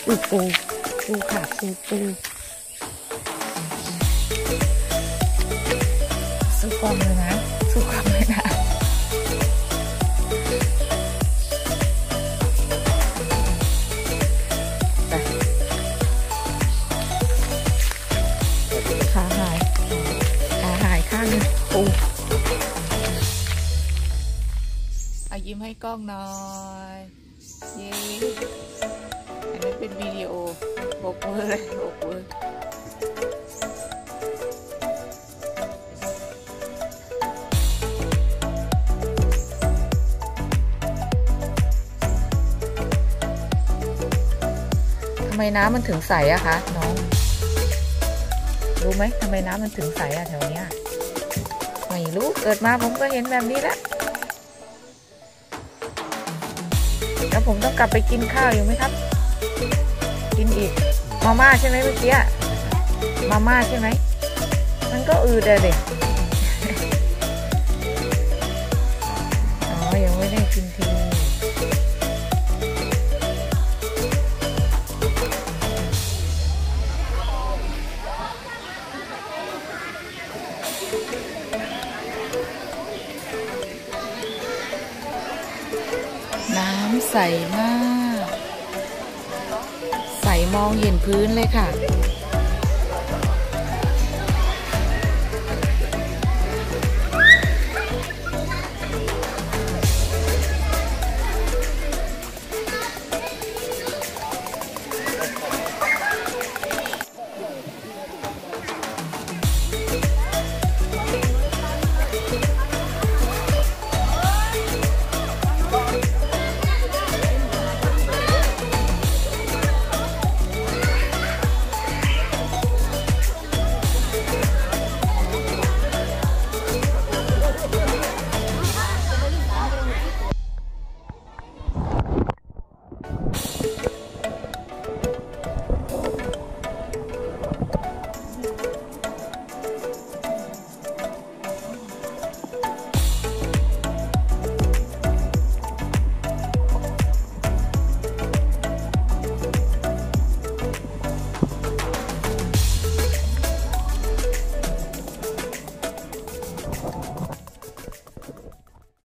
ปูค่ะปูสู้ความเลยนะสู้ความเลยนะขาหายข้างนึงปูยิ้มให้กล้องหน่อยเย้อันนี้เป็นวิดีโอโบกมือเลยโบกมือทำไมน้ำมันถึงใสอะคะน้องรู้ไหมทำไมน้ำมันถึงใสอะแถวเนี้ยไม่รู้เกิดมาผมก็เห็นแบบนี้แล้วแล้วผมต้องกลับไปกินข้าวอยู่ไหมครับกินอีกมาม่าใช่ไหมเมื่อกี้มาม่าใช่ไหมมันก็อืดเลยเด็กอ๋อยังไม่ได้กินทีน้ำใสมากใสมองเห็นพื้นเลยค่ะ